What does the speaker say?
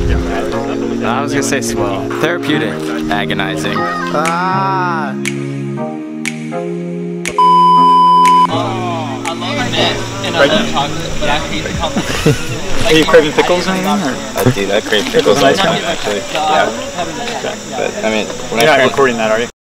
I was gonna say swell. Therapeutic. Agonizing. Ah! I love mint and chocolate, but I hate the combination. Are you craving pickles or anything? I crave pickles ice cream actually. Yeah. But I mean, when You're not recording that, are you?